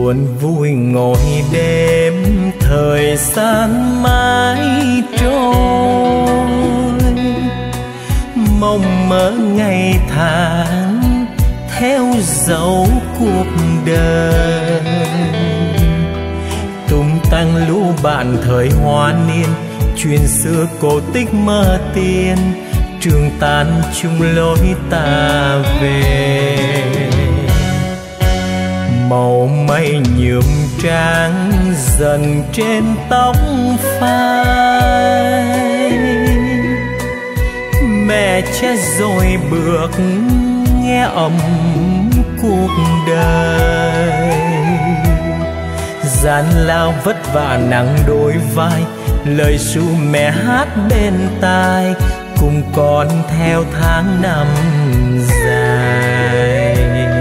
buồn vui ngồi đêm thời gian mãi trôi, mong mơ ngày tháng theo dấu cuộc đời. Tung tăng lũ bạn thời hoa niên, chuyện xưa cổ tích mơ tiên, trường tan chung lối ta về. Màu mây nhuộm trắng dần trên tóc phai, mẹ chết rồi bước nghe ấm cuộc đời. Gian lao vất vả nắng đôi vai, lời ru mẹ hát bên tai, cùng con theo tháng năm dài.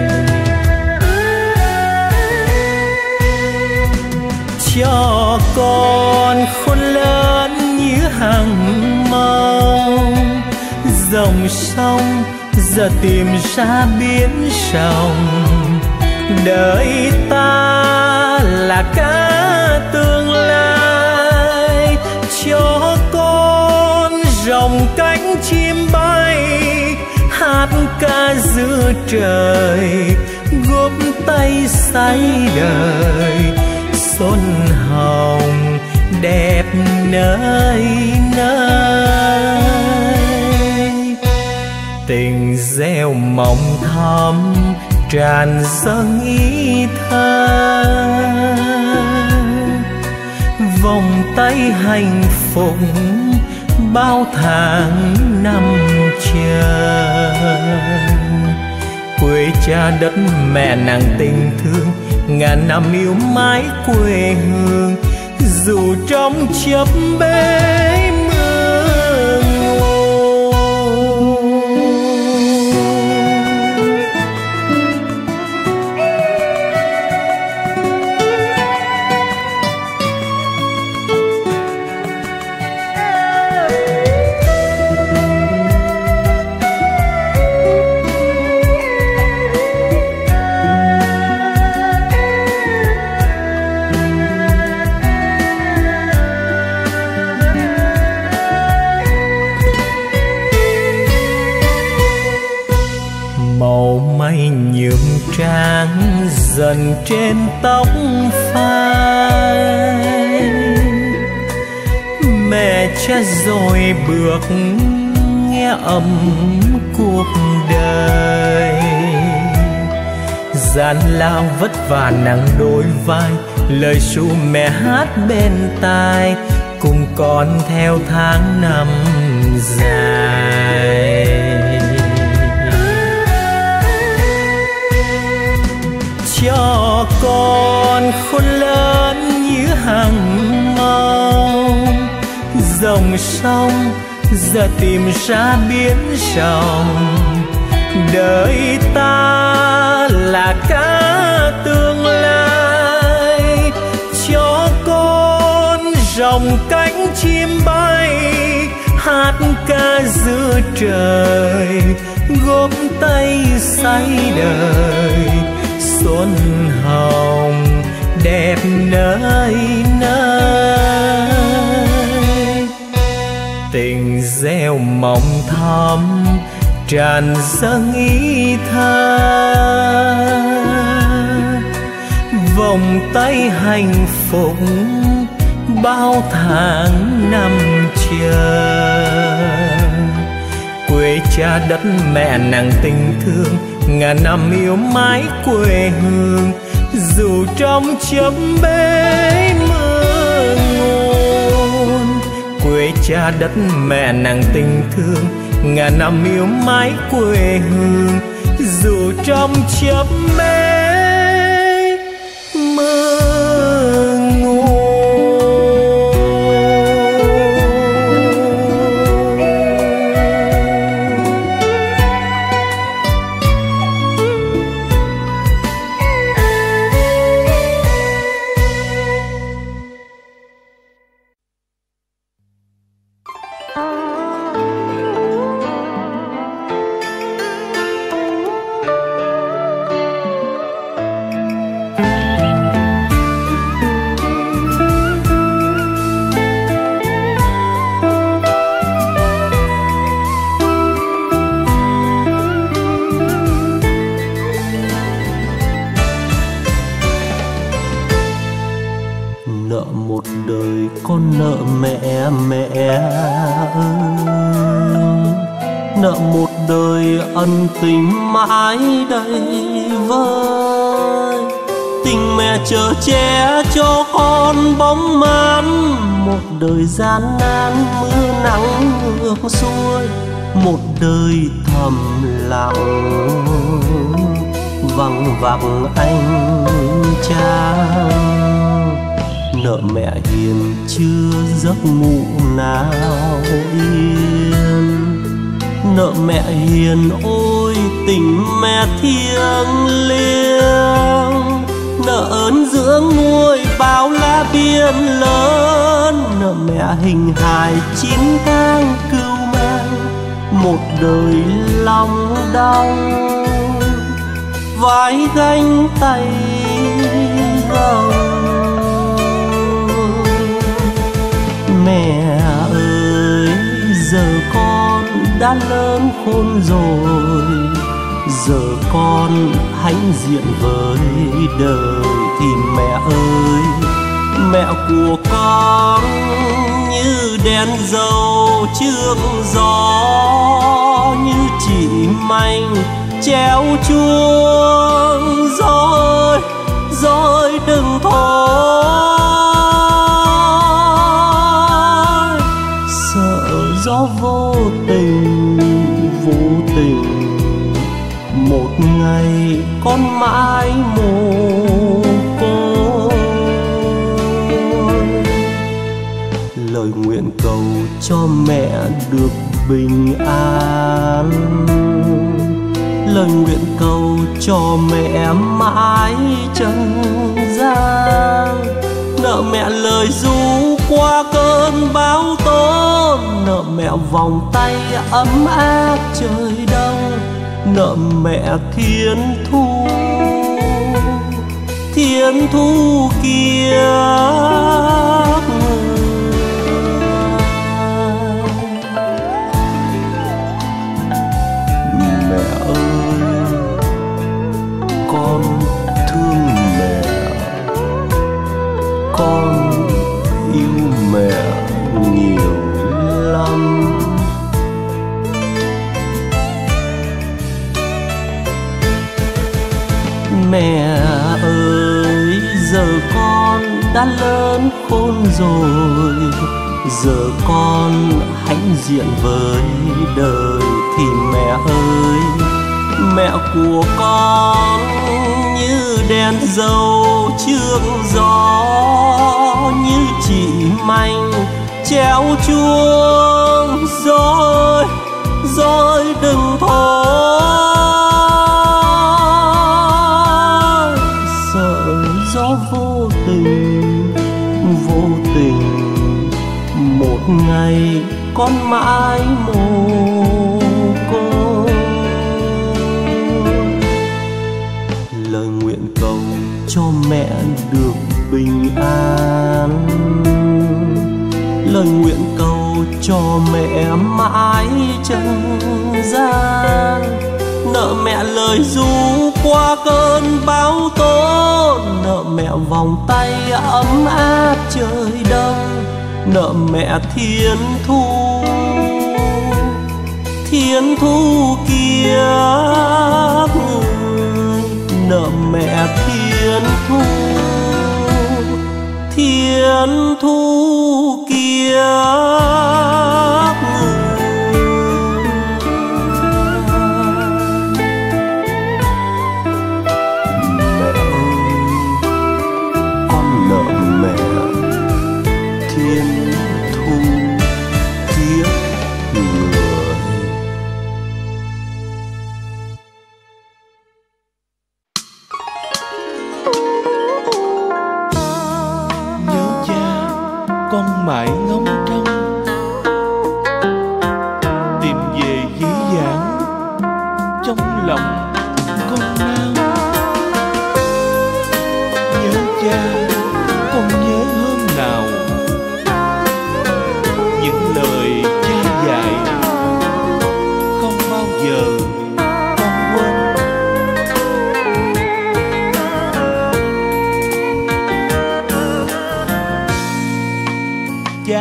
Cho con khôn lớn như hàng mong, dòng sông giờ tìm ra biến sông. Đời ta là cả tương lai, cho con rồng cánh chim bay, hát ca giữa trời, góp tay say đời. Xuân hồng đẹp nơi nơi, tình gieo mộng thắm tràn dâng ý thơ. Vòng tay hạnh phúc bao tháng năm chờ, quê cha đất mẹ nàng tình thương, ngàn năm yêu mãi quê hương. Dù trong chớp bể mưa ngô. Nhuộm trắng dần trên tóc phai, mẹ cha rồi bước nghe ấm cuộc đời. Gian lao vất vả nắng đôi vai, lời ru mẹ hát bên tai, cùng con theo tháng năm dài. Cho con khôn lớn như hàng mong, dòng sông giờ tìm ra biến sông. Đời ta là cả tương lai, cho con rồng cánh chim bay, hát ca giữa trời, góp tay say đời. Xuân hồng đẹp nơi nơi, tình gieo mộng thắm tràn dâng ý thơ. Vòng tay hạnh phúc bao tháng năm chờ, quê cha đất mẹ nàng tình thương, ngàn năm yêu mãi quê hương. Dù trong chớp bể mưa ngôn, quê cha đất mẹ nàng tình thương, ngàn năm yêu mãi quê hương. Dù trong chớp bể mưa ngôn. nợ mẹ mẹ ơi, nợ một đời ân tình mãi đầy vơi. Tình mẹ chở che cho con bóng màn, một đời gian nan mưa nắng ngược xuôi, một đời thầm lặng vắng vắng anh cha. Nợ mẹ hiền chưa giấc ngủ nào yên, nợ mẹ hiền ôi tình mẹ thiêng liêng. Nợ ơn dưỡng nuôi bao lá biên lớn, nợ mẹ hình hài 9 tháng cưu mang, một đời lòng đau vai gánh tay gồng. Mẹ ơi giờ con đã lớn khôn rồi, giờ con hãnh diện với đời. Thì mẹ ơi mẹ của con như đèn dầu trước gió, như chỉ manh treo chuông rồi rồi đừng thôi. Sợ gió vô tình một ngày con mãi mồ côi. Lời nguyện cầu cho mẹ được bình an, lời nguyện cầu cho mẹ mãi trần gian. Nợ mẹ lời ru qua cơn bão tố, nợ mẹ vòng tay ấm áp trời đông, nợ mẹ thiên thu kia. Mẹ ơi con thương mẹ, con yêu mẹ nhiều lắm. Mẹ ơi giờ con đã lớn khôn rồi, giờ con hãnh diện với đời. Thì mẹ ơi mẹ của con như đèn dầu trước gió, như chỉ manh treo chuông rồi rồi đừng thôi. Sợ gió vô tình một ngày con mãi mồ côi. Lời nguyện cầu cho mẹ được bình an, lời nguyện cầu cho mẹ mãi trần gian. Nợ mẹ lời ru qua cơn bão tố, nợ mẹ vòng tay ấm áp trời đông, nợ mẹ thiên thu kia người. Nợ mẹ thiên thu kia người. Mẹ ơi con nợ mẹ thiên thu kiếp người. Nhớ cha con mãi ngóng trông, tìm về dĩ vãng trong lòng con nao. Nhớ cha con nhớ hôm nào những lời cha dạy, không bao giờ con quên. Cha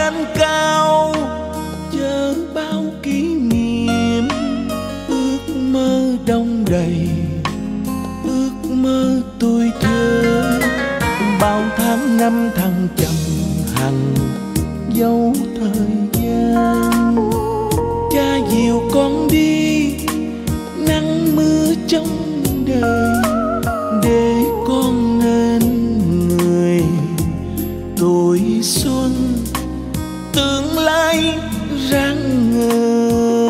lên cao, chờ bao kỷ niệm. Ước mơ đông đầy, ước mơ tuổi thơ. Bao tháng năm thăng trầm hằng dấu thời gian. Cha dìu con đi nắng mưa trong đời, để con nên người tuổi xuân tương lai rạng ngời.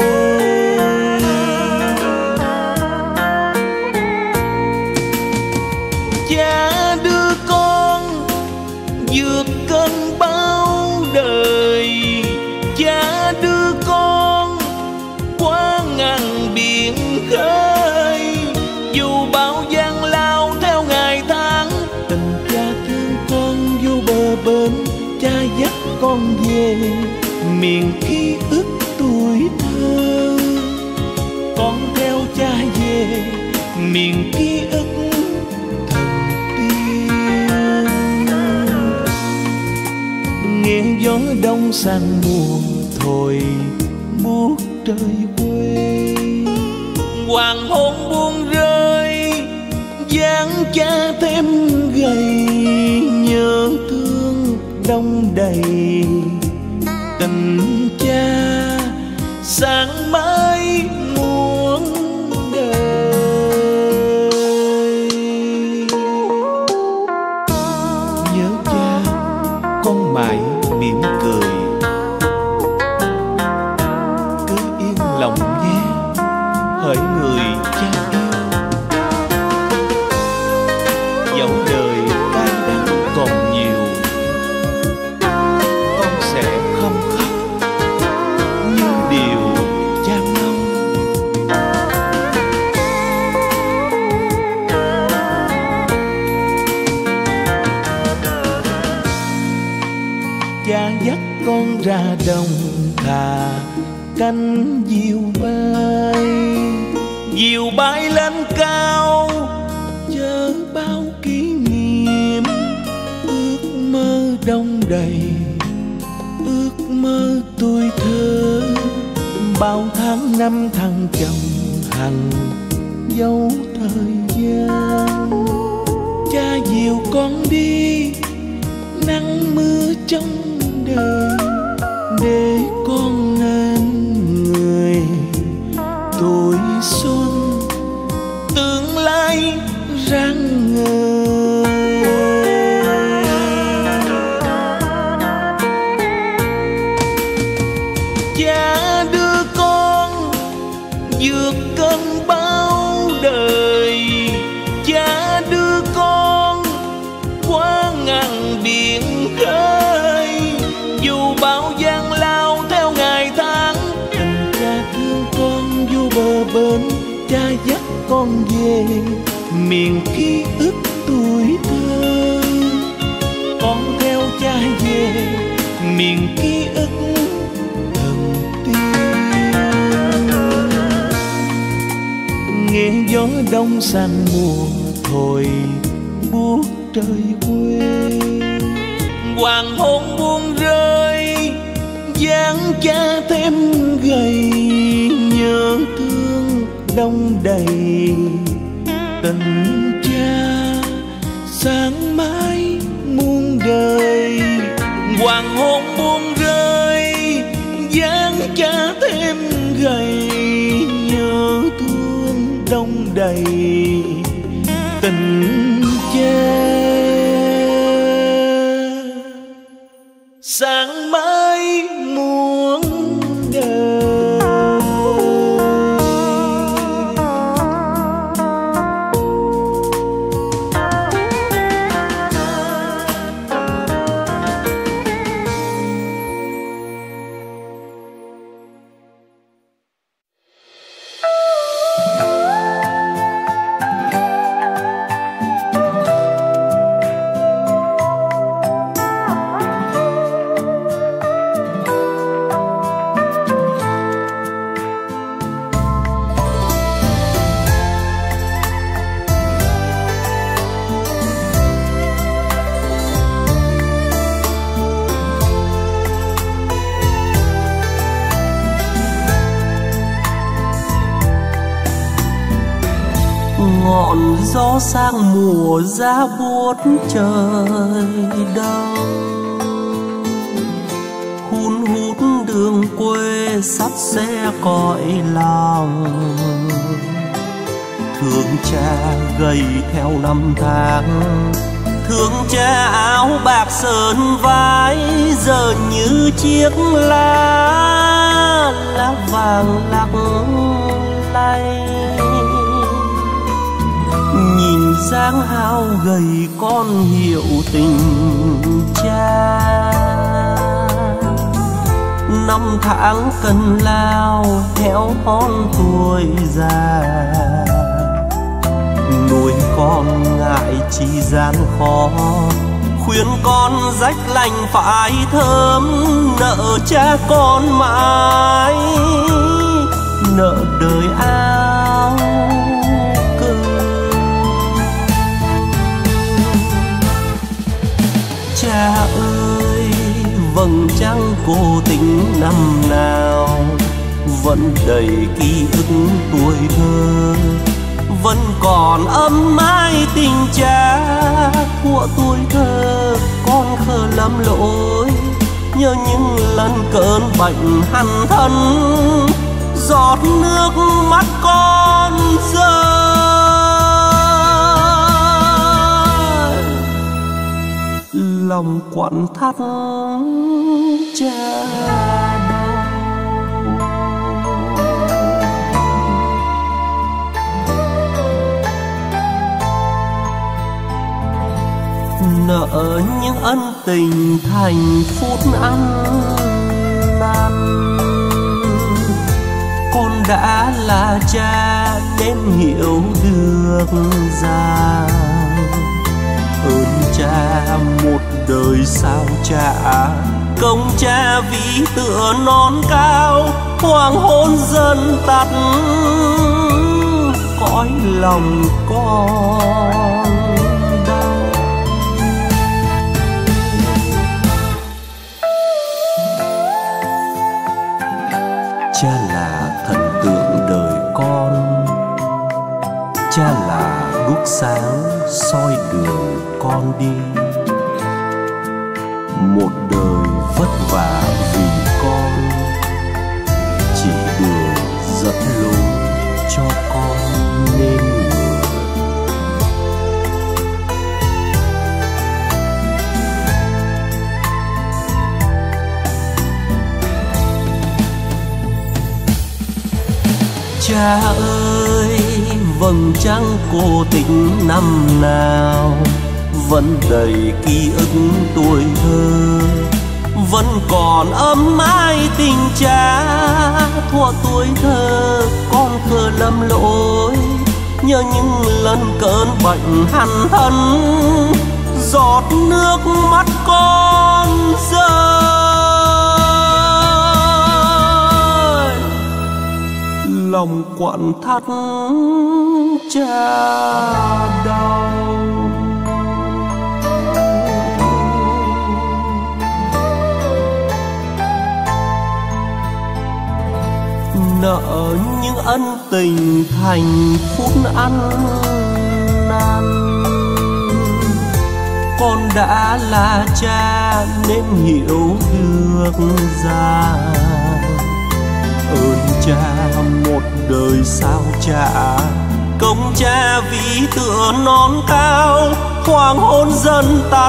Cha đưa con vượt cơn bão đời, cha đưa con qua ngàn biển khơi. Dù bao gian lao theo ngày tháng, tình cha thương con vô bờ bến. Cha dắt con về miền ký ức tuổi thơ, con theo cha về miền ký ức thần tiên. Nghe gió đông sang mùa thổi buốt trời quê. Hoàng hôn buông rơi dáng cha thêm gầy, nhớ thương đông đầy. Tình cha sáng mãi muôn đời. Nhớ cha con mãi mỉm cười, cứ yên lòng nhé hỡi người cha yêu. Dẫu đời cay đắng còn nhiều, con sẽ không khóc như điều cha mong. Cha dắt con ra đồng thả cánh diều bay. Diều bay lên cao, chờ bao kỷ niệm. Ước mơ đông đầy, ước mơ tuổi thơ. Bao tháng năm thăng trầm hằng dấu thời gian. Cha dìu con đi nắng mưa trong đời, để con nên người tuổi xuân tương lai rạng ngời. Cha đưa con vượt cơn bão đời, cha đưa con qua ngàn biển khơi. Dù bao gian lao theo ngày tháng, tình cha thương con vô bờ bến. Cha dắt con về miền ký ức tuổi thơ, con theo cha về miền ký ức thần tiên. Nghe gió đông sang mùa thổi buốt trời quê. Hoàng hôn buông rơi dáng cha thêm gầy, nhớ thương đông đầy. Tình cha sáng mãi muôn đời. Hoàng hôn buông rơi dáng cha thêm gầy, nhớ thương đông đầy. Tình cha sáng mãi muôn đời. ngọn gió sang mùa giá buốt trời đông. Hun hút đường quê sắt xe cõi lòng, thương cha gầy theo năm tháng, thương cha áo bạc sơn vai giờ như chiếc lá vàng lắc lay. Nhìn dáng hao gầy con hiểu tình cha, năm tháng cần lao héo hon tuổi già. Nuôi con ngại chi gian khó, khuyên con rách lành phải thơm, nợ cha con mãi nợ đời áo cơm. Cha ơi vầng trăng cô tính năm nào, vẫn đầy ký ức tuổi thơ, vẫn còn ấm ái tình cha. Thuở tuổi thơ con khờ lầm lỗi, nhớ những lần cơn bệnh hằn thân, giọt nước mắt con rơi, lòng quặn thắt cha đau. Nợ những ân tình thành phút ăn năn, con đã là cha nên hiểu được rằng ơn cha một đời sao trả. Công cha vĩ tựa non cao, hoàng hôn dần tắt cõi lòng con đau. Cha là thần tượng đời con, cha là đuốc sáng soi đường con đi. Một đời vất vả vì con, chỉ đường dẫn lối cho con nên người. Cha ơi vầng trăng cô tình năm nào, vẫn đầy ký ức tuổi thơ, vẫn còn ấm ái tình cha. Thuở tuổi thơ con khờ lầm lỗi, nhớ những lần cơn bệnh hằn thân, giọt nước mắt con rơi, lòng quặn thắt cha đau. Nợ những ân tình thành phút ăn năn, con đã là cha nên hiểu được rằng ơn cha một đời sao trả. Công cha vĩ tựa non cao, hoàng hôn dần tắt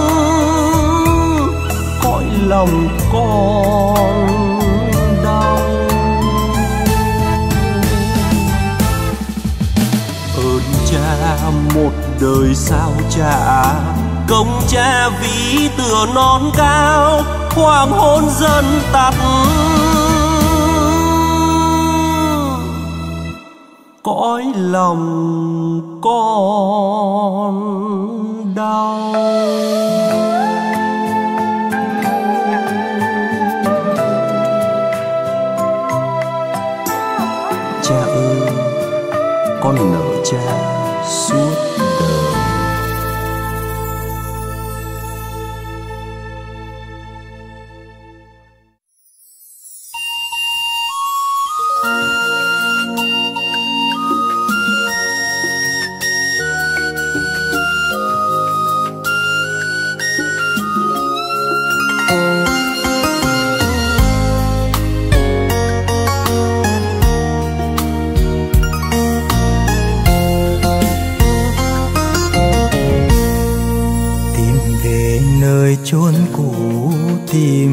cõi lòng con đau. Ơn cha một đời sao trả, công cha vĩ tựa non cao, hoàng hôn dần tắt cõi lòng con đau. Cha ơi con nợ cha suốt đời.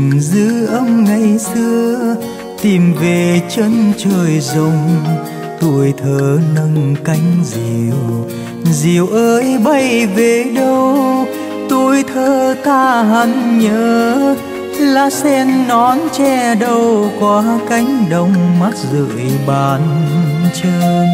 tình giữ ấm ngày xưa, tìm về chân trời rồng. Tuổi thơ nâng cánh diều, diều ơi bay về đâu? Tuổi thơ ta hẳn nhớ, lá sen nón che đầu qua cánh đồng mắt rượi bàn chân.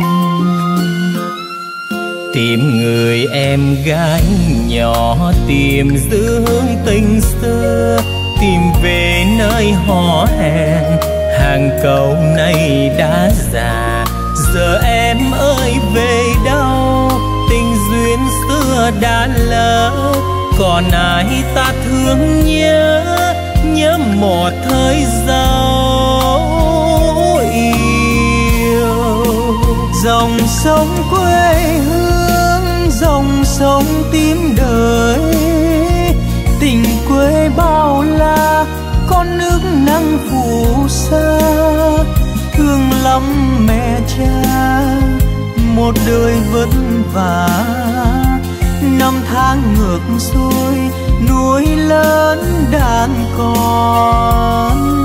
Tìm người em gái nhỏ, tìm giữ hương tình xưa, tìm về nơi hò hẹn. Hàng cầu này đã già, giờ em ơi về đâu? Tình duyên xưa đã lỡ, còn ai ta thương nhớ, nhớ một thời dấu yêu. Dòng sông quê hương, dòng sông tím đời, tình quê bao la, con nước nắng phù sa. Thương lắm mẹ cha, một đời vất vả, năm tháng ngược xuôi nuôi lớn đàn con.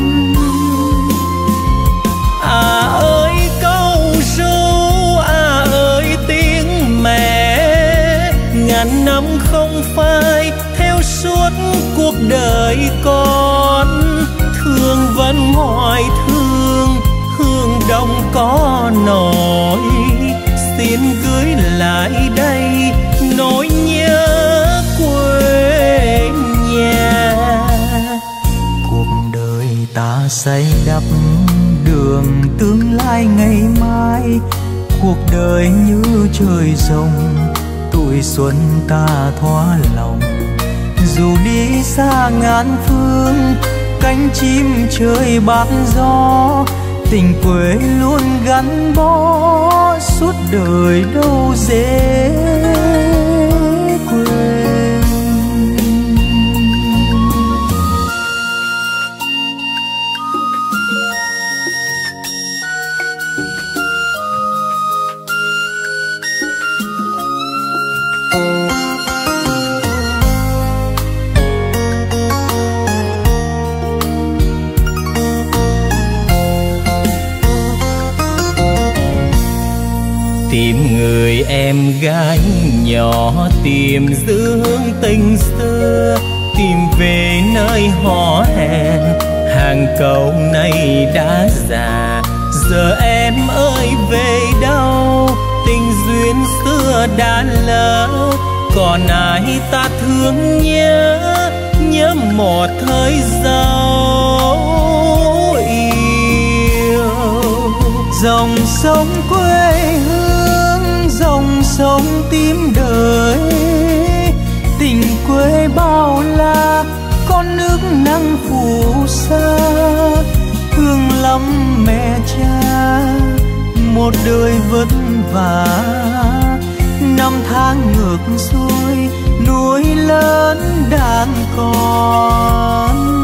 À ơi câu ru, à ơi tiếng mẹ, ngàn năm không phai theo suốt cuộc đời con. Thương vẫn hoài thương, hương đông có nổi, xin gửi lại đây nỗi nhớ quê nhà. Cuộc đời ta xây đắp đường tương lai ngày mai, cuộc đời như trời rồng, tuổi xuân ta thóa lòng. Dù đi xa ngàn phương, cánh chim trời bát gió, tình quê luôn gắn bó suốt đời đâu dễ quên. Tìm người em gái nhỏ, tìm giữ hương tình xưa, tìm về nơi hò hẹn. Hàng cầu này đã già, giờ em ơi về đâu? Tình duyên xưa đã lỡ, còn ai ta thương nhớ, nhớ một thời dấu yêu. Dòng sông quê hương, dòng sông tím đời, tình quê bao la, con nước nắng phù sa. Thương lắm mẹ cha, một đời vất vả, năm tháng ngược xuôi nuôi lớn đàn con.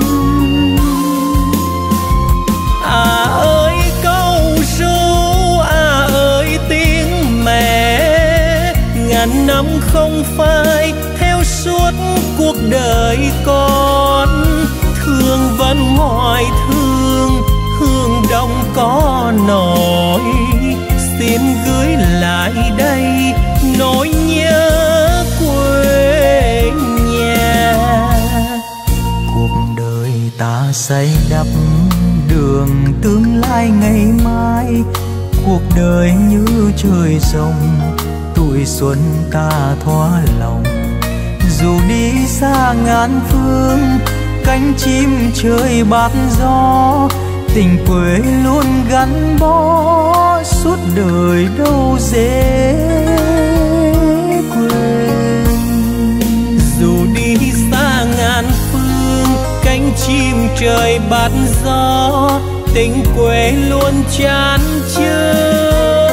À ơi câu ru, à ơi tiếng mẹ, ngàn năm không phai theo suốt cuộc đời con. Thương vẫn hoài thương, hương đông có nổi, xin gửi lại đây nỗi nhớ quê nhà. Cuộc đời ta xây đắp đường tương lai ngày mai, cuộc đời như trời rồng, tuổi xuân ta thóa lòng. Dù đi xa ngàn phương, cánh chim trời bát gió, tình quê luôn gắn bó suốt đời đâu dễ quên. Dù đi xa ngàn phương, cánh chim trời bát gió, tình quê luôn chan chứa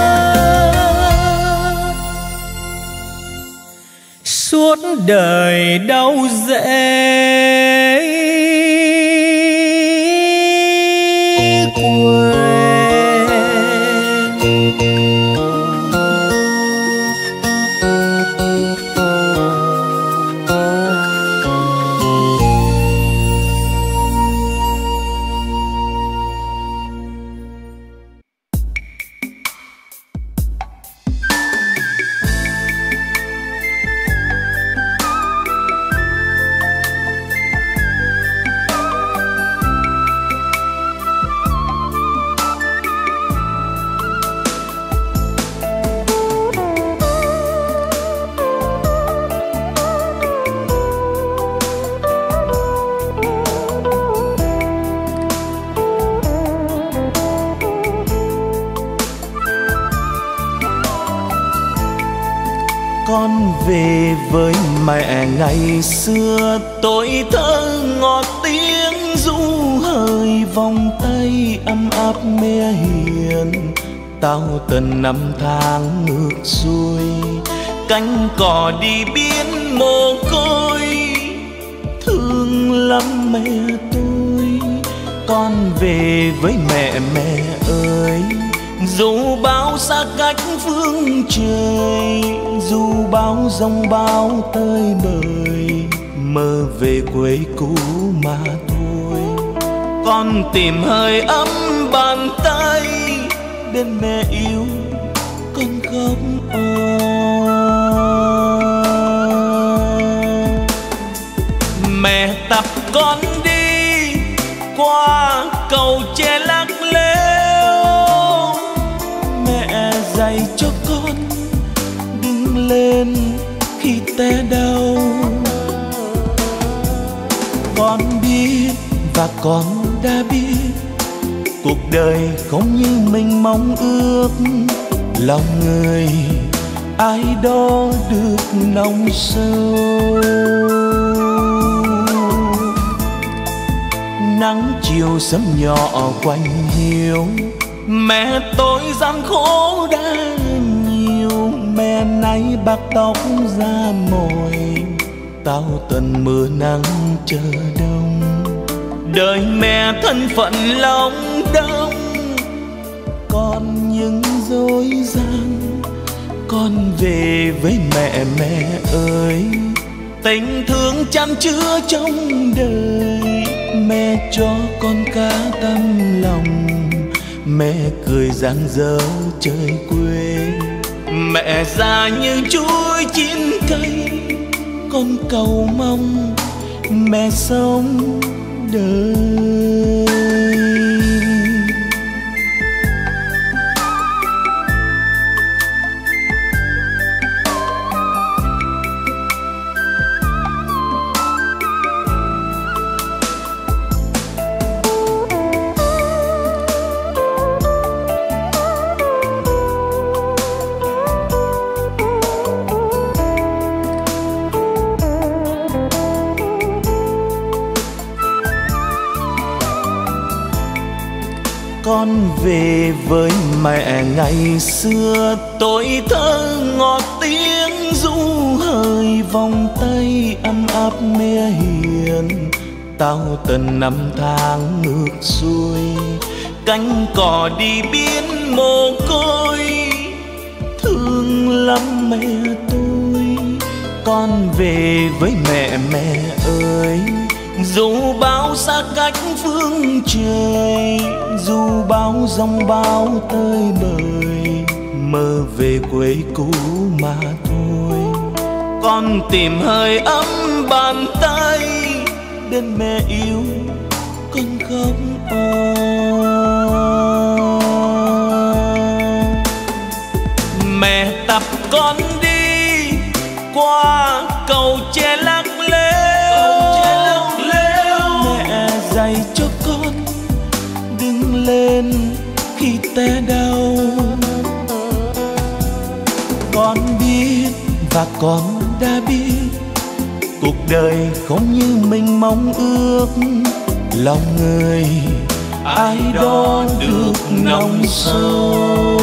suốt đời đâu dễ quên. với mẹ ngày xưa, tuổi thơ ngọt tiếng ru hơi, vòng tay ấm áp mẹ hiền. Tao từng năm tháng ngược xuôi, cánh cỏ đi biến mồ côi. Thương lắm mẹ tôi, con về với mẹ ơi. Dù bao xa cách phương trời, dù bao giông bão tơi bời, mơ về quê cũ mà thôi. Con tìm hơi ấm bàn tay, bên mẹ yêu con khóc mẹ tập con đi qua cầu tre lắc léo. Mẹ dạy cho con đứng lên khi té đau. Con biết và con đã biết, cuộc đời không như mình mong ước. Lòng người ai đó được nồng sâu. Nắng chiều sớm nhỏ quanh hiu, mẹ tôi gian khổ đã nhiều. Mẹ nay bạc tóc da mồi, tao tận mưa nắng chờ đông. Đời mẹ thân phận lòng đông, còn những dối gian. Con về với mẹ ơi, tình thương chan chứa trong đời. Mẹ cho con cả tâm lòng, mẹ cười rạng rỡ trời quê. Mẹ già như chuối chín cây, con cầu mong mẹ sống đời. Con về với mẹ ngày xưa, tuổi thơ ngọt tiếng ru hơi, vòng tay ấm áp mẹ hiền. Tao từng năm tháng ngược xuôi, cánh cỏ đi biến mồ côi. Thương lắm mẹ tôi, con về với mẹ ơi. Dù bao xa cách phương trời, dù bao giông bão tơi bời, mơ về quê cũ mà thôi. Con tìm hơi ấm bàn tay, bên mẹ yêu con khóc mẹ tập con đi qua cầu tre lắc dạy cho con đứng lên khi té đau. Con biết và con đã biết, cuộc đời không như mình mong ước. Lòng người ai đó được nồng sâu.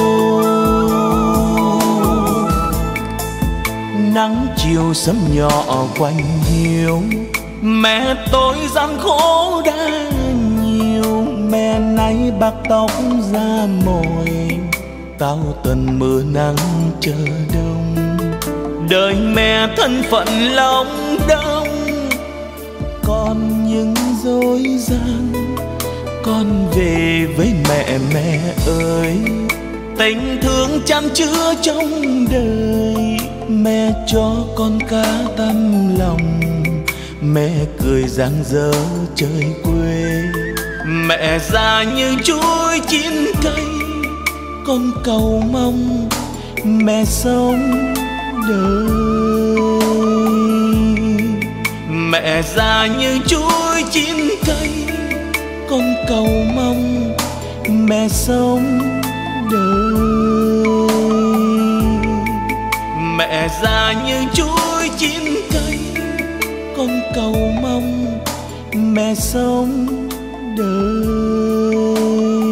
Nắng chiều sớm nhỏ quanh hiu, mẹ tôi gian khổ đã nhiều. Mẹ nay bạc tóc da mồi, tao tận mưa nắng chờ đông. Đời mẹ thân phận lòng đông, còn những dối gian. Con về với mẹ ơi, tình thương chan chứa trong đời. Mẹ cho con cả tâm lòng, mẹ cười rạng rỡ trời quê. Mẹ già như chuối chín cây, con cầu mong mẹ sống đời. Mẹ già như chuối chín cây, con cầu mong mẹ sống đời. Mẹ già như chuối chín cây, con cầu mong mẹ sống đời.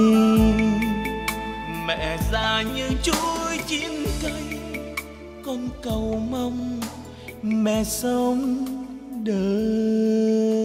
Mẹ già như chuối chín cây, con cầu mong mẹ sống đời.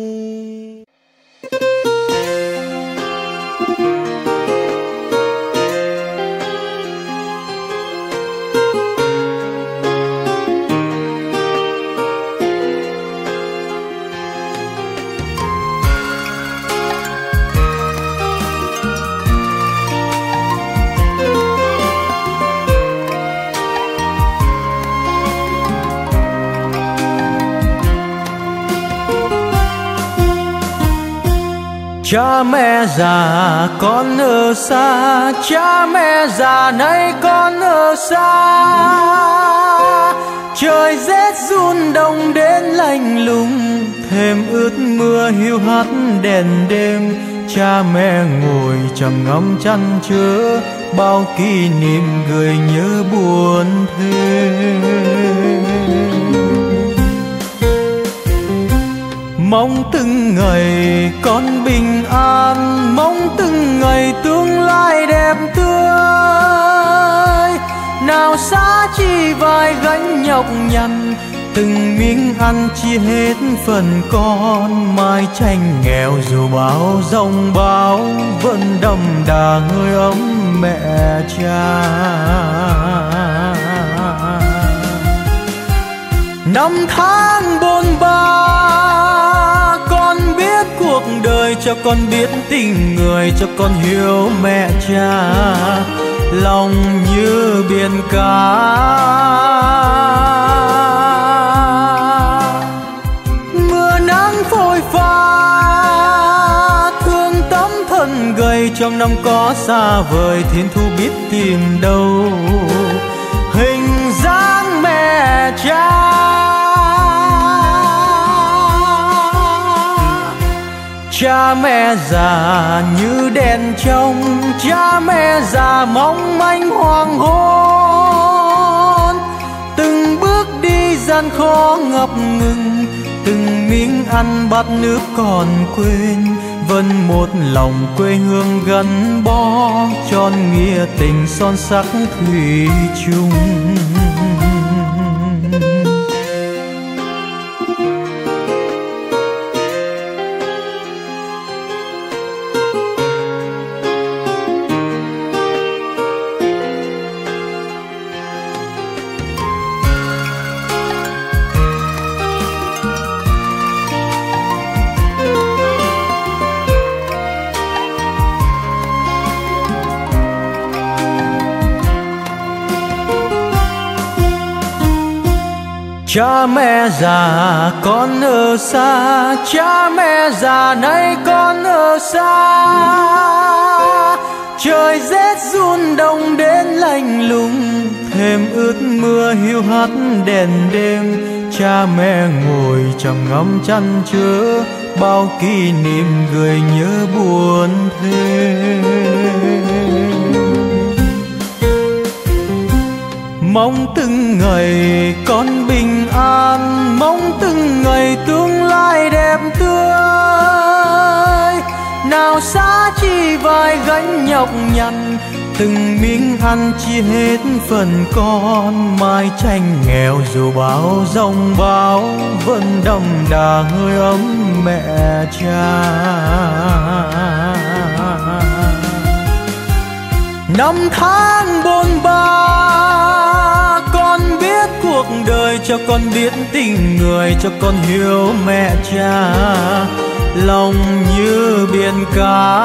Cha mẹ già con ở xa, cha mẹ già nay con ở xa. Trời rét run đông đến lạnh lùng, thềm ướt mưa hiu hắt đèn đêm. Cha mẹ ngồi trầm ngâm chăn chứa, bao kỷ niệm gợi nhớ buồn thêm. Mong từng ngày con bình an, mong từng ngày tương lai đẹp tươi. Nào xa chỉ vài gánh nhọc nhằn, từng miếng ăn chia hết phần con. Mái tranh nghèo dù bao giông bão, vẫn đậm đà hơi ấm mẹ cha. Năm tháng bôn ba con biết cuộc đời, cho con biết tình người, cho con hiểu mẹ cha. Lòng như biển cả, mưa nắng phôi pha, thương tấm thân gầy. Trong năm có xa vời, thiên thu biết tìm đâu hình dáng mẹ cha. Cha mẹ già như đèn trong, cha mẹ già mong manh hoàng hôn. Từng bước đi gian khó ngập ngừng, từng miếng ăn bát nước còn quên. Vẫn một lòng quê hương gắn bó, tròn nghĩa tình son sắc thủy chung. Cha mẹ già con ở xa, cha mẹ già nay con ở xa. Trời rét run đông đến lạnh lùng, thềm ướt mưa hiu hắt đèn đêm. Cha mẹ ngồi trầm ngâm chăn chứa, bao kỷ niệm gợi nhớ buồn thêm. Mong từng ngày con bình an, mong từng ngày tương lai đẹp tươi. Nào xa chỉ vài gánh nhọc nhằn, từng miếng ăn chia hết phần con. Mái tranh nghèo dù bao giông bão, vẫn đậm đà hơi ấm mẹ cha. Năm tháng bôn ba con biết cuộc đời, cho con biết tình người, cho con hiểu mẹ cha. Lòng như biển cả,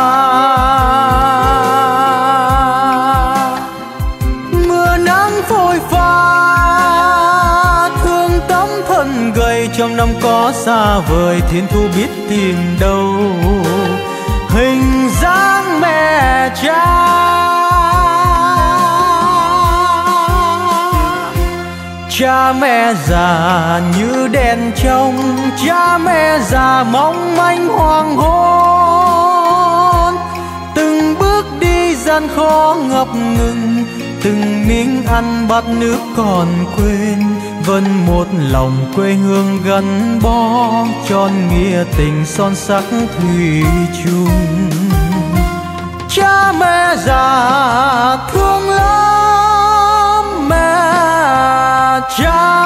mưa nắng phôi pha, thương tấm thân gầy. Trong năm có xa vời, thiên thu biết tìm đâu hình dáng mẹ cha. Cha mẹ già như đèn trong, cha mẹ già mong manh hoàng hôn. Từng bước đi gian khó ngập ngừng, từng miếng ăn bát nước còn quên, vẫn một lòng quê hương gắn bó, tròn nghĩa tình son sắc thủy chung. Cha mẹ già thương lắm mẹ cha,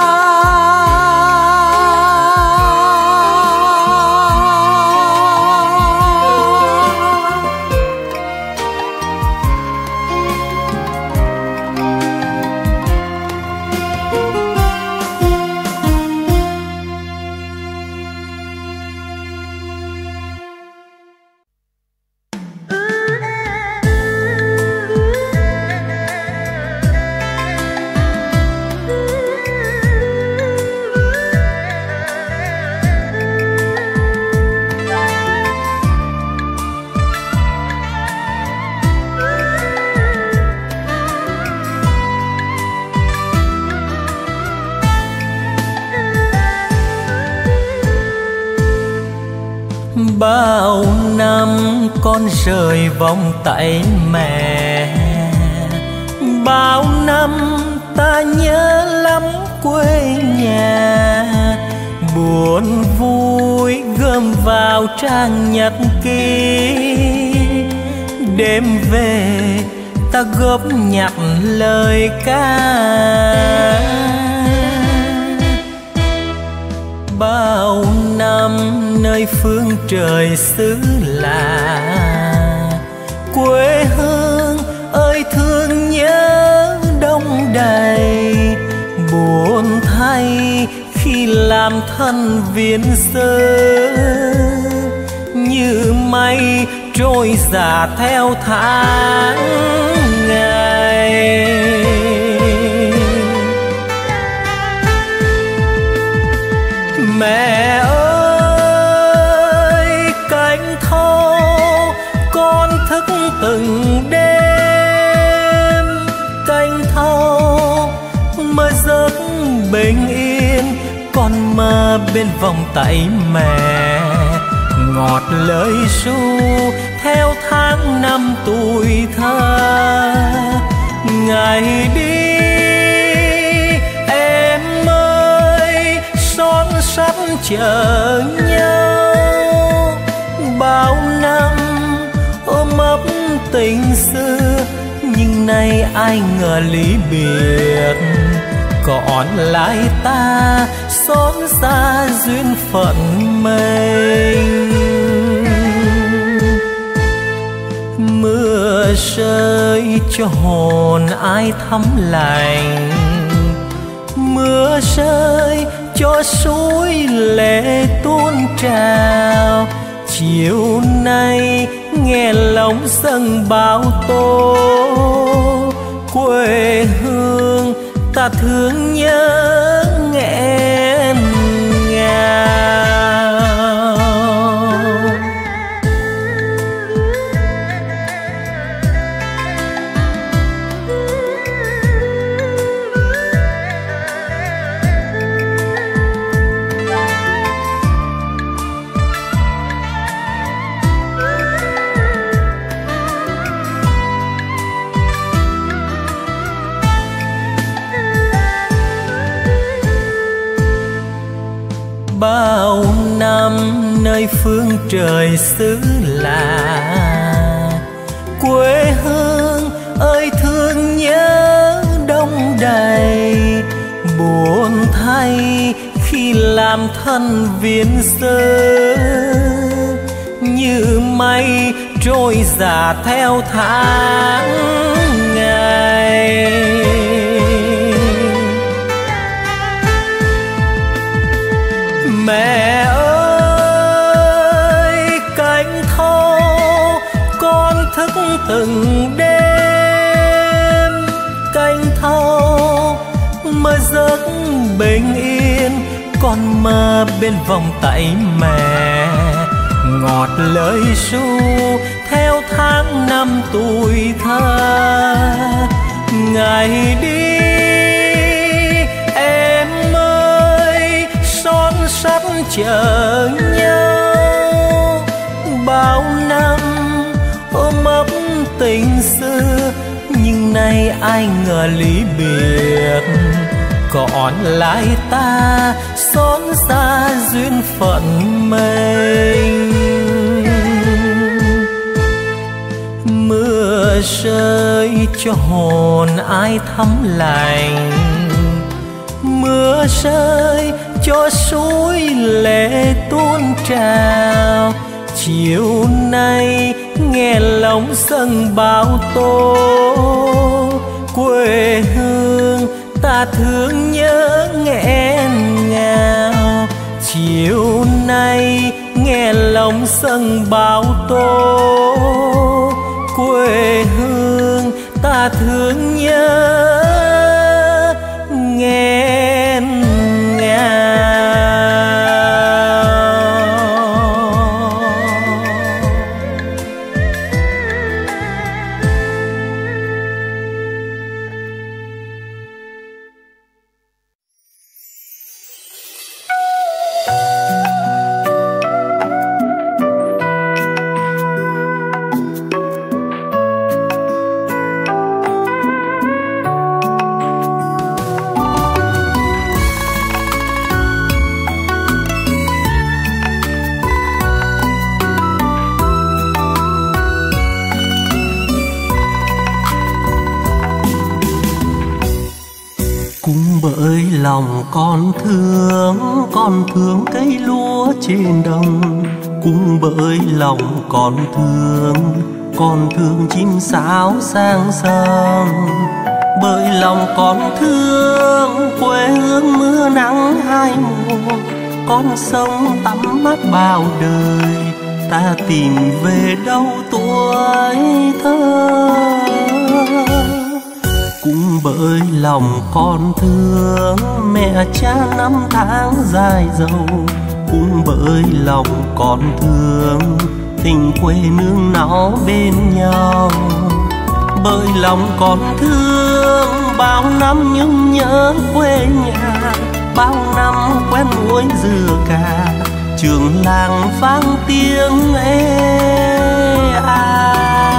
bao năm con rời vòng tay mẹ, bao năm ta nhớ lắm quê nhà, buồn vui gom vào trang nhật ký, đêm về ta góp nhặt lời ca. Bao năm nơi phương trời xứ lạ, quê hương ơi thương nhớ đông đầy, buồn thay khi làm thân viên sơ, như mây trôi giạt theo tháng ngày. Mẹ ơi cánh thâu con thức từng đêm, cánh thâu mơ giấc bình yên, con mơ bên vòng tay mẹ, ngọt lời ru theo tháng năm tuổi thơ. Ngày đi em ơi son sắt chờ nhau, bao năm ôm ấp tình xưa, nhưng nay ai ngờ ly biệt, còn lại ta xót xa duyên phận mình. Mưa rơi cho hồn ai thấm lành, mưa rơi cho suối lệ tuôn trào, chiều nay nghe lòng dâng bao tố, quê hương ta thương nhớ nghẹn ngào. Bao năm nơi phương trời xứ lạ, quê hương ơi thương nhớ đông đầy, buồn thay khi làm thân viên sơ, như mây trôi giạt theo tháng ngày. Mẹ ơi cánh thâu con thức từng đêm, cánh thâu mơ giấc bình yên, con mơ bên vòng tay mẹ, ngọt lời ru theo tháng năm tuổi thơ. Ngày đi em ơi son sắt chờ nhau, bao năm ôm ấp tình xưa, nhưng nay ai ngờ lý biệt, còn lại ta xót xa duyên phận mình. Mưa rơi cho hồn ai thấm lạnh, mưa rơi cho suối lệ tuôn trào. Chiều nay nghe lòng sân bão tố, quê hương ta thương nhớ nghẹn ngào. Chiều nay nghe lòng sân bão tố, quê hương ta thương nhớ nghẹn ngào. Bởi lòng con thương cây lúa trên đồng. Cũng bởi lòng con thương chim sáo sang sông. Bởi lòng con thương quê hương mưa nắng hai mùa. Con sông tắm mát bao đời, ta tìm về đâu tuổi thơ. Cũng bởi lòng con thương mẹ cha năm tháng dài dầu. Cũng bởi lòng con thương tình quê nương náu bên nhau. Bởi lòng con thương bao năm nhung nhớ quê nhà. Bao năm quen muối dừa cà, trường làng vang tiếng ê a.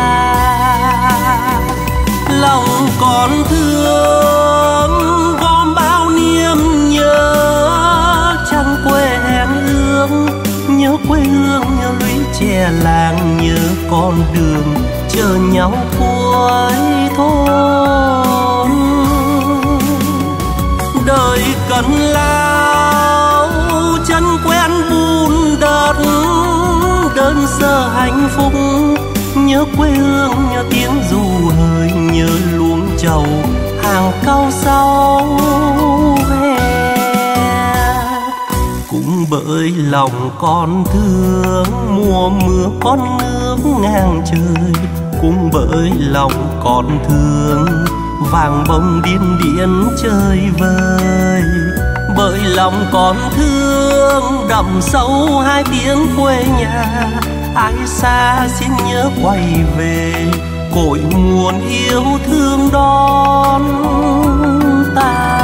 Lòng con thương gom bao niềm nhớ, trăng quê hẹn ước. Nhớ quê hương, nhớ lũy tre làng, nhớ con đường chờ nhau cuối thôn. Đời cần lao chân quen bùn đất, đơn sơ hạnh phúc. Nhớ quê hương, nhớ tiếng ru hơi, nhớ luống trầu hàng cau sau hè. Cũng bởi lòng con thương mùa mưa con nước ngang trời. Cũng bởi lòng con thương vàng bông điên điển chơi vơi. Bởi lòng con thương đậm sâu hai tiếng quê nhà. Ai xa xin nhớ quay về, cội nguồn yêu thương đón ta.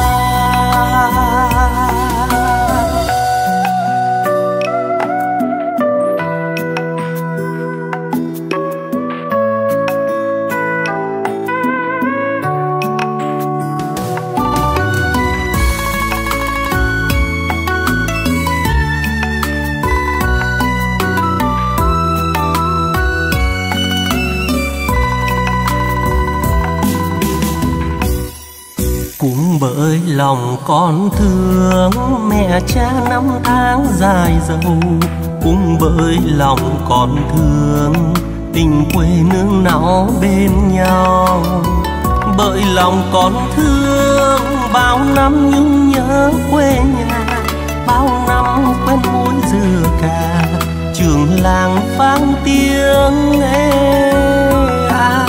Cũng bởi lòng con thương mẹ cha năm tháng dài dầu. Cũng bởi lòng con thương tình quê nương náu bên nhau. Bởi lòng con thương bao năm nhung nhớ quê nhà. Bao năm quen muối dừa cà, trường làng vang tiếng ê a.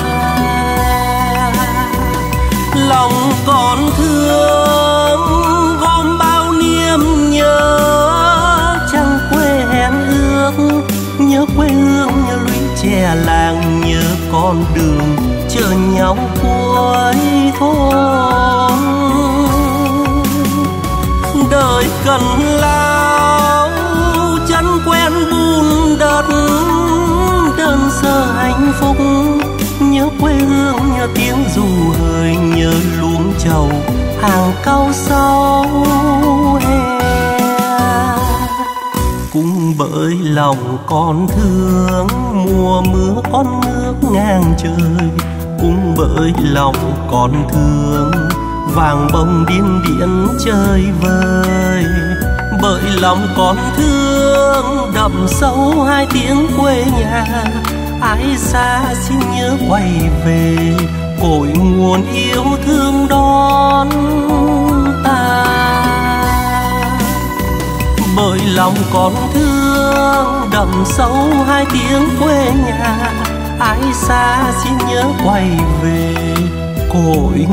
Lòng con thương gom bao niềm nhớ, trăng quê hẹn ước. Nhớ quê hương, nhớ lũy tre làng, nhớ con đường chờ nhau cuối thôn. Đời cần lao chân quen bùn đất, đơn sơ hạnh phúc. Nhớ quê hương, nhớ tiếng ru chầu hàng cau sau hè. Cũng bởi lòng con thương mùa mưa con nước ngang trời, cũng bởi lòng con thương vàng bông điên điển chơi vơi. Bởi lòng con thương đậm sâu hai tiếng quê nhà, ai xa xin nhớ quay về cội nguồn yêu thương đón ta. Bởi lòng con thương đậm sâu hai tiếng quê nhà, ai xa xin nhớ quay về cội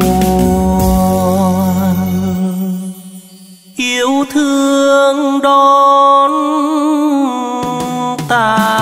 nguồn yêu thương đón ta.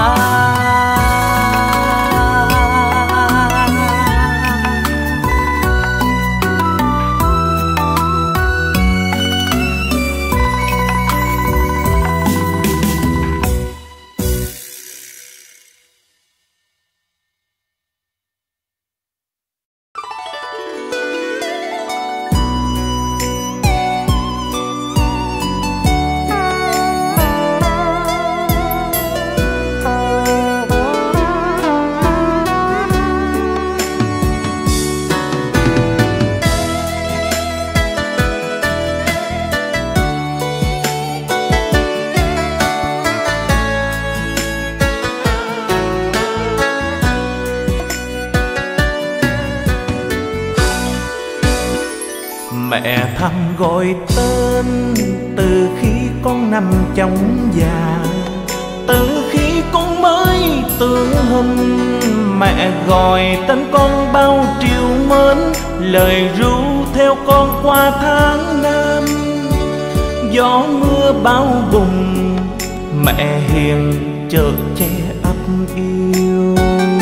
Mẹ thăm gọi tên từ khi con nằm trong già, từ khi con mới tưởng hình. Mẹ gọi tên con bao triều mến, lời ru theo con qua tháng năm. Gió mưa bao bùng, mẹ hiền chở che ấp yêu.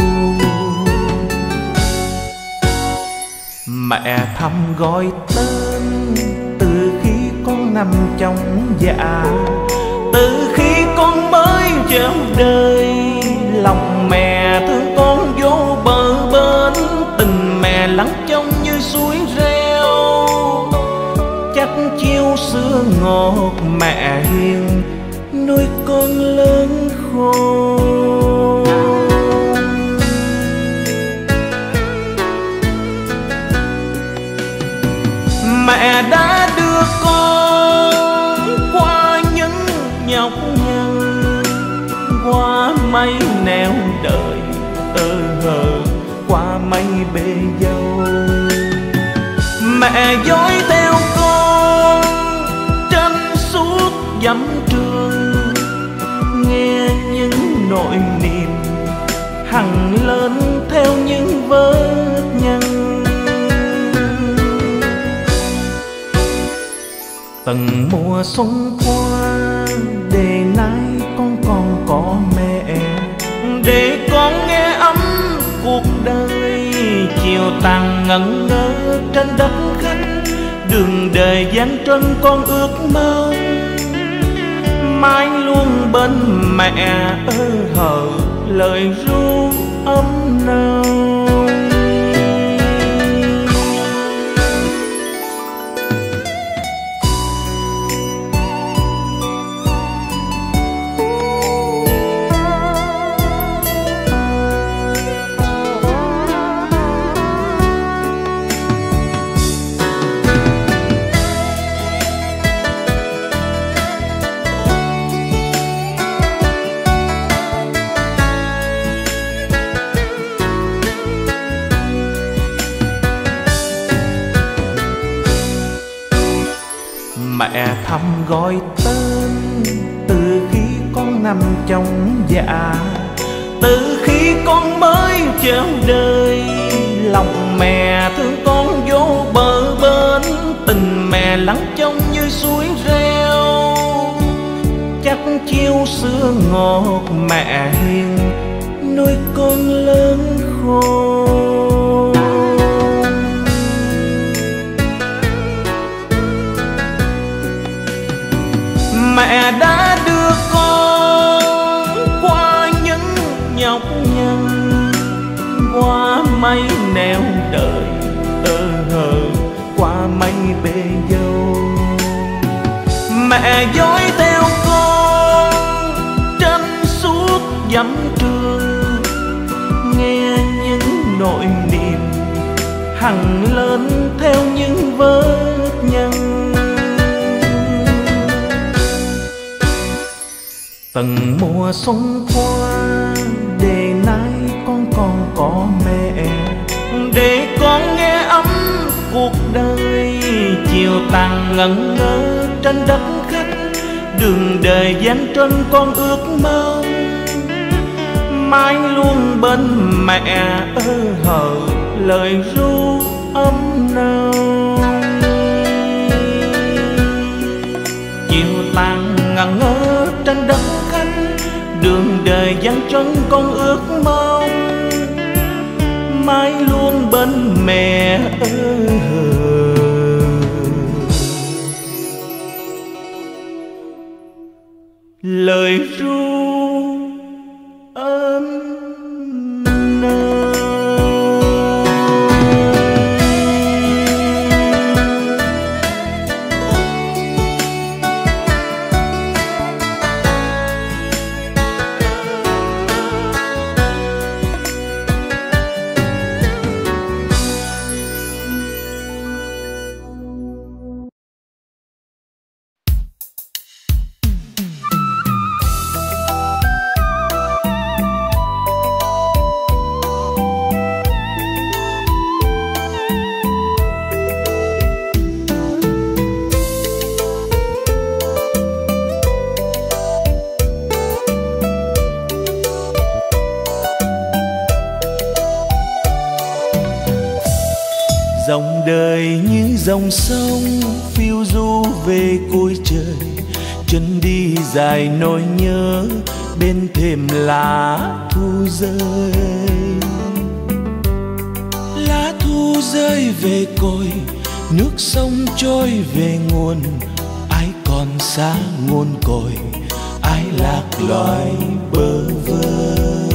Mẹ thăm gọi tên từ khi con nằm trong dạ, từ khi con mới chào đời. Lòng mẹ thương con vô bờ bến, tình mẹ lắng trong như suối reo. Chắc chiều xưa ngọt mẹ hiền, nuôi con lớn khôn. Mẹ đã đưa con qua những nhọc nhằn, qua mấy nẻo đời tơ hờ, qua mấy bể dâu. Mẹ dõi theo con trên suốt dặm trường, nghe những nỗi niềm hằng lên theo những vết nhăn. Từng mùa xuân qua, để nay con còn có mẹ, để con nghe ấm cuộc đời. Chiều tàn ngẩn ngơ trên đất khách, đường đời gian truân con ước mong. Mãi luôn bên mẹ hờ, lời ru ấm nồng. Mẹ thăm gọi tên từ khi con nằm trong dạ, từ khi con mới chào đời. Lòng mẹ thương con vô bờ bến, tình mẹ lắng trong như suối reo. Chắc chiều xưa ngọt mẹ hiền, nuôi con lớn khôn. Mẹ đã đưa con qua những nhọc nhằn, qua mấy nẻo đời hờ qua mây bể dâu. Mẹ dõi theo con trên suốt dặm trường, nghe những nỗi niềm hằng lên theo những vết nhăn. Từng mùa xuân qua để nay con còn có mẹ, để con nghe ấm cuộc đời. Chiều tàn ngẩn ngơ trên đất khách, đường đời gian trên con ước mong mãi luôn bên mẹ hờ lời ru ấm nồng. Chiều tàn ngẩn ngơ trên đất khách, đường đời gian chân con ước mong mãi luôn bên mẹ lời ru ấm nồng. Dòng đời như dòng sông phiêu du về cuối trời, chân đi dài nỗi nhớ bên thềm lá thu rơi. Lá thu rơi về cội, nước sông trôi về nguồn. Ai còn xa nguồn cội, ai lạc loài bơ vơ.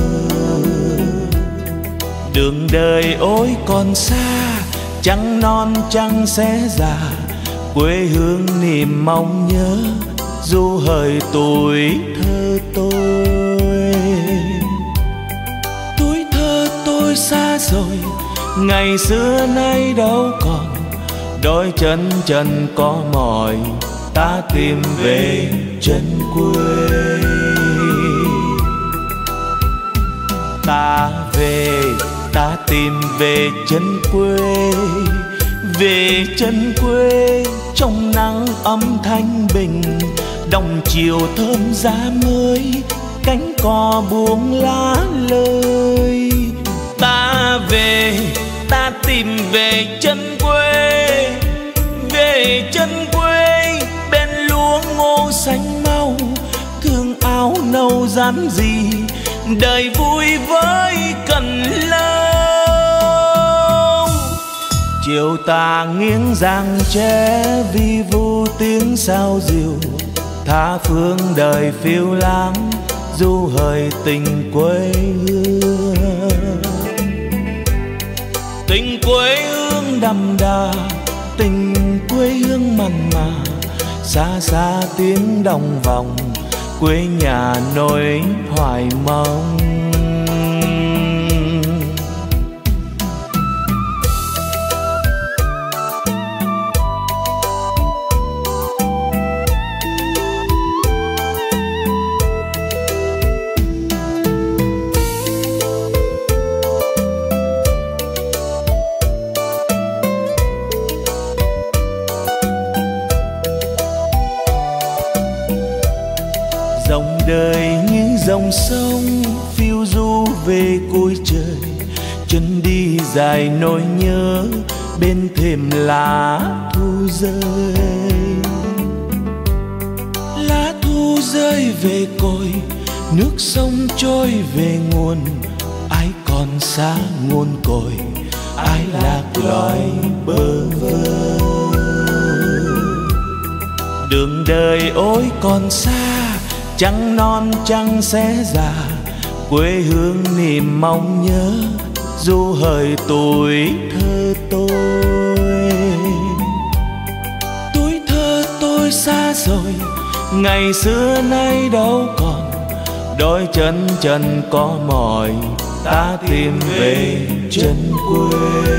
Đường đời ôi còn xa, trăng non trăng sẽ già, quê hương niềm mong nhớ du hời tuổi thơ tôi. Tuổi thơ tôi xa rồi, ngày xưa nay đâu còn. Đôi chân trần có mỏi, ta tìm về chân quê. Ta về, ta tìm về chân quê, về chân quê trong nắng ấm thanh bình. Đồng chiều thơm giá mới, cánh cò buông lá lơi. Ta về, ta tìm về chân quê, về chân quê bên lúa ngô xanh mau. Thương áo nâu dán gì, đời vui với cần lâu. Chiều tà nghiêng giang tre vi vu tiếng sao diều. Tha phương đời phiêu lãng du hời tình quê hương. Tình quê hương đậm đà, tình quê hương mặn mà. Xa xa tiếng đồng vọng, quê nhà nỗi hoài mong. Dòng đời như dòng sông phiêu du về cuối trời, chân đi dài nỗi nhớ bên thềm lá thu rơi. Lá thu rơi về cội, nước sông trôi về nguồn. Ai còn xa nguồn cội, ai lạc loài bơ vơ. Đường đời ôi còn xa, trăng non trăng sẽ già, quê hương niềm mong nhớ du hời tuổi thơ tôi. xa rồi, ngày xưa nay đâu còn, đôi chân trần có mỏi, ta tìm về chân quê.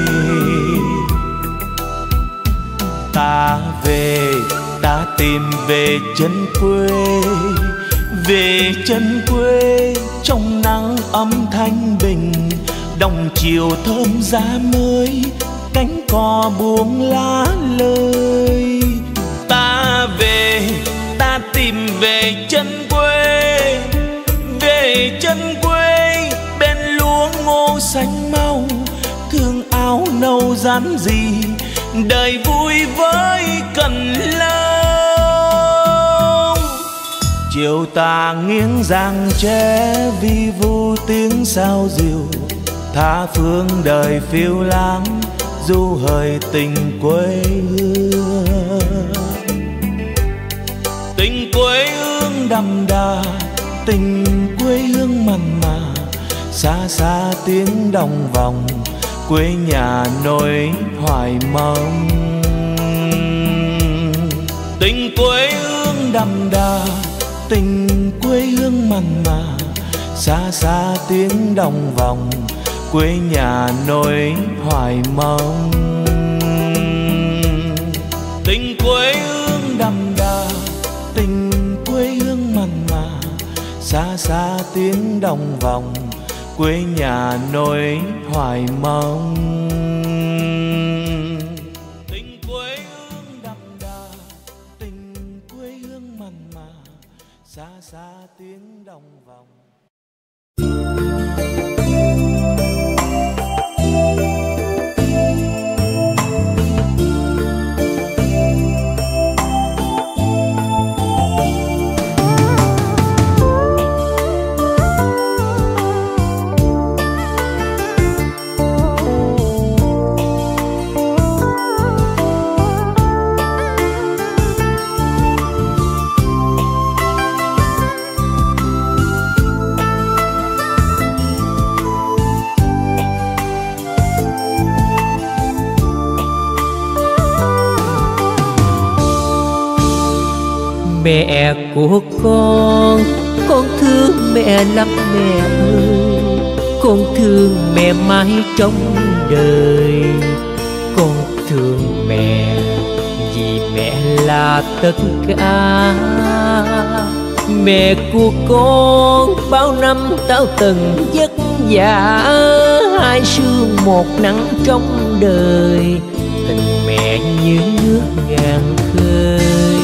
Ta về, ta tìm về chân quê, về chân quê trong nắng ấm thanh bình, đồng chiều thơm giá mới, cánh cò buông lá lơi. Ta về, ta tìm về chân quê, về chân quê bên lúa ngô xanh mau, thương áo nâu rán gì, đời vui với cần lâu. Chiều tà nghiêng giang tre vi vu tiếng sao diều, tha phương đời phiêu lãng du hời tình quê hương. Tình quê hương đậm đà, tình quê hương mặn mà, xa xa tiếng đồng vòng, quê nhà nỗi hoài mong. Tình quê hương đậm đà, tình quê hương mặn mà, xa xa tiếng đồng vòng, quê nhà nỗi hoài mong. Tình quê hương đậm đà, tình quê hương mặn mà, xa xa tiếng đồng vòng, quê nhà nỗi hoài mong. Tình quê hương đậm đà, tình quê hương mặn mà, xa xa tiếng đồng vòng. Mẹ của con thương mẹ lắm mẹ ơi, con thương mẹ mãi trong đời. Con thương mẹ vì mẹ là tất cả. Mẹ của con bao năm tao từng vất vả, hai sương một nắng trong đời, tình mẹ như nước ngàn khơi.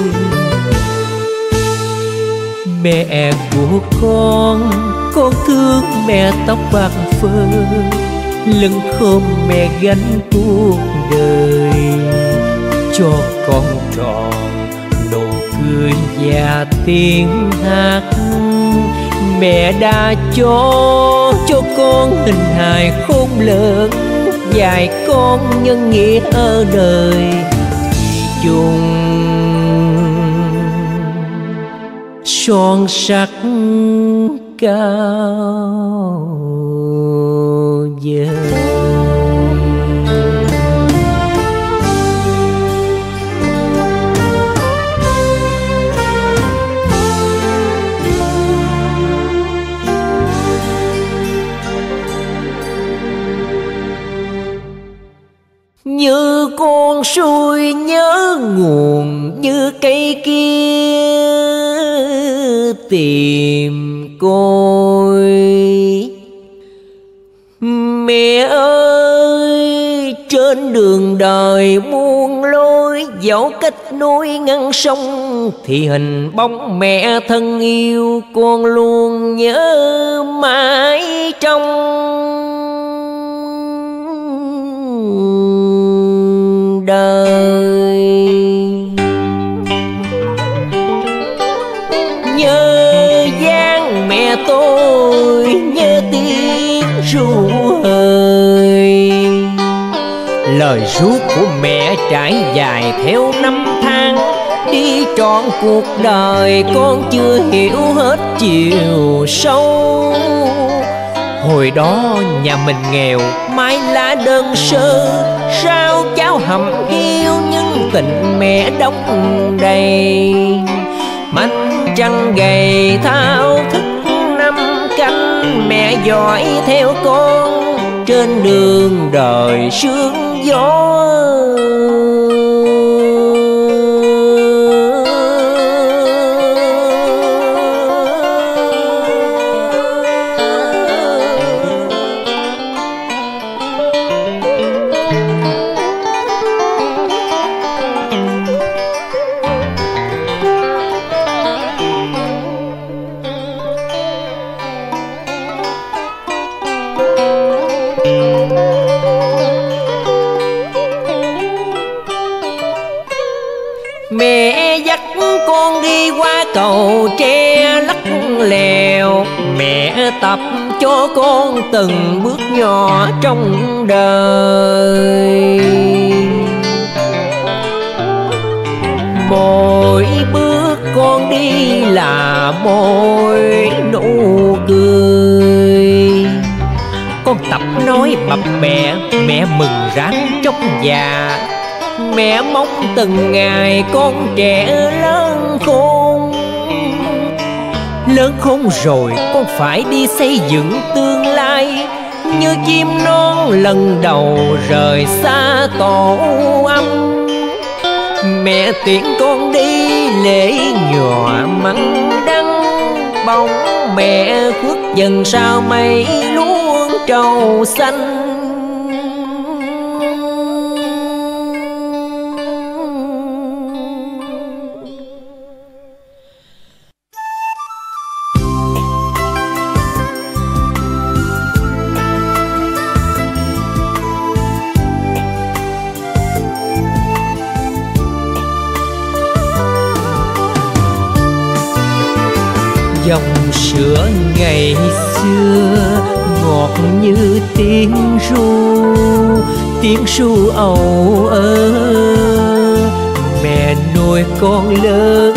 Mẹ của con thương mẹ tóc bạc phơ, lưng khom mẹ gánh cuộc đời. Cho con tròn nụ cười và tiếng hát, mẹ đã cho con hình hài khôn lớn, dạy con nhân nghĩa ở đời chung son sắc cao vời. Như con suối nhớ nguồn, như cây kia tìm côi. Mẹ ơi, trên đường đời muôn lối, dẫu cách nối ngăn sông, thì hình bóng mẹ thân yêu con luôn nhớ mãi trong đời. Nhớ dáng mẹ tôi, nhớ tiếng ru hơi, lời ru của mẹ trải dài theo năm tháng. Đi trọn cuộc đời con chưa hiểu hết chiều sâu, Hồi đó nhà mình nghèo, mái lá đơn sơ, rau cháo hầm hiu nhưng tình mẹ đong đầy. Manh trăng gầy thao thức năm canh, mẹ dõi theo con trên đường đời sương gió. Mẹ dắt con đi qua cầu tre lắc lèo, mẹ tập cho con từng bước nhỏ trong đời. Mỗi bước con đi là mỗi nụ cười. Con tập nói bập bẹ, mẹ mừng ráng chốc già. Mẹ mong từng ngày con trẻ lớn khôn. Lớn khôn rồi con phải đi xây dựng tương lai, như chim non lần đầu rời xa tổ ấm. Mẹ tiễn con đi lễ nhòa măng đắng, bóng mẹ khuất dần sao mây luống trầu xanh. Dòng sữa ngày xưa ngọt như tiếng ru âu ơ. Mẹ nuôi con lớn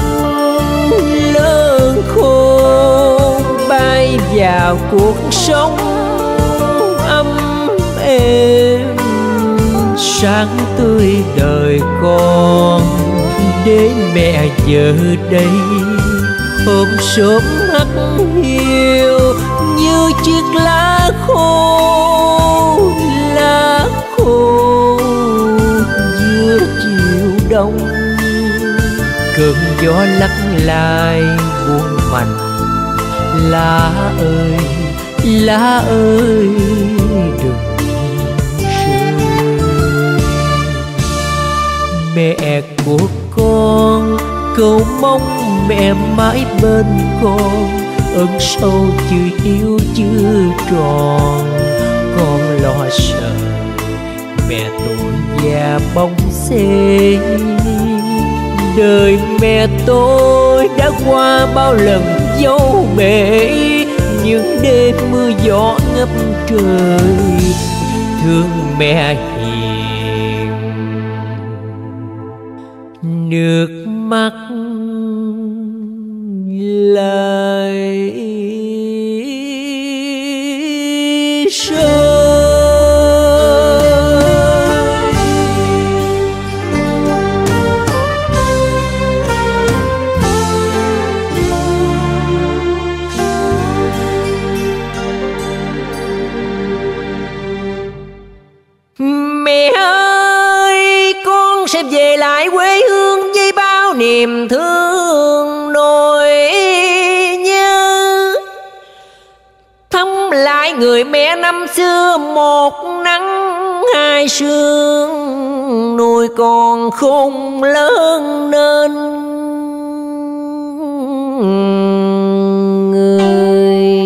khôn, bay vào cuộc sống ấm êm. Sáng tươi đời con để mẹ giờ đây ôm sớm hắt hiu như chiếc lá khô giữa chiều đông. Cơn gió lắc lai buông mạnh, lá ơi đừng rơi. Mẹ của con cầu mong mẹ mãi bên con, ơn sâu chưa hiếu chưa tròn. Con lo sợ mẹ tuổi già bóng xế. Đời mẹ tôi đã qua bao lần dấu bể, những đêm mưa gió ngập trời. Thương mẹ hiền, nước mắt lại rơi. Mẹ ơi, con sẽ về lại quê hương với bao niềm thương nỗi nhớ. Thăm lại người mẹ năm xưa, một nắng hai sương, nuôi con khôn lớn nên người.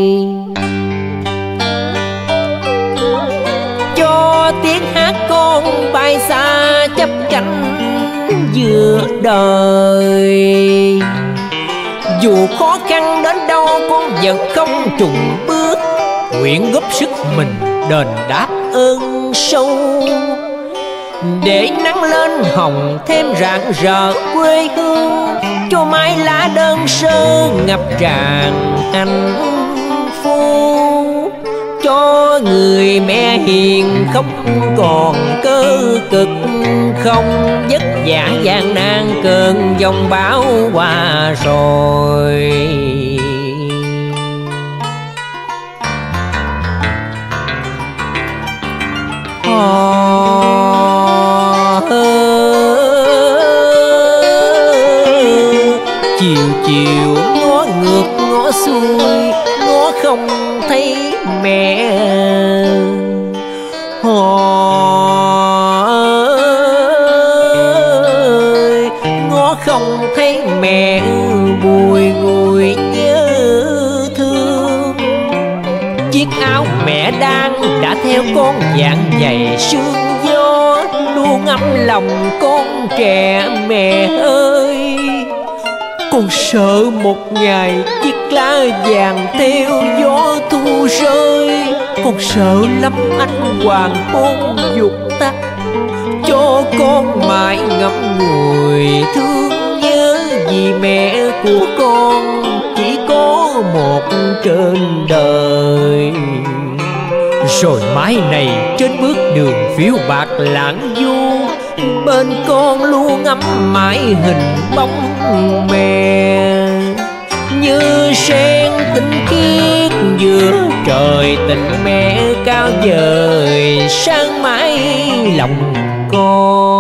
Cho tiếng hát con bay xa chấp cánh giữa đời. Dù khó khăn đến đâu con vẫn không trùng bước, nguyện góp sức mình đền đáp ơn sâu. Để nắng lên hồng thêm rạng rỡ quê hương, cho mái lá đơn sơ ngập tràn hạnh phúc. Cho có người mẹ hiền khóc còn cơ cực không, vất vả gian nan cơn giông bão qua rồi. Chiều chiều ngó ngược ngó xuôi, ngó không thấy mẹ. Ngó không thấy mẹ bùi ngùi nhớ thương. Chiếc áo mẹ đang đã theo con dạng dày sương gió, luôn ấm lòng con trẻ mẹ ơi. Con sợ một ngày chiếc lá vàng theo gió thu rơi. Con sợ lắm ánh hoàng hôn vụt tắt, cho con mãi ngậm ngùi thương nhớ. Vì mẹ của con chỉ có một trên đời. Rồi mai này trên bước đường phiêu bạc lãng du, bên con luôn ngắm mãi hình bóng mẹ. Như sen tinh khiết giữa trời, tình mẹ cao vời sáng mãi lòng con.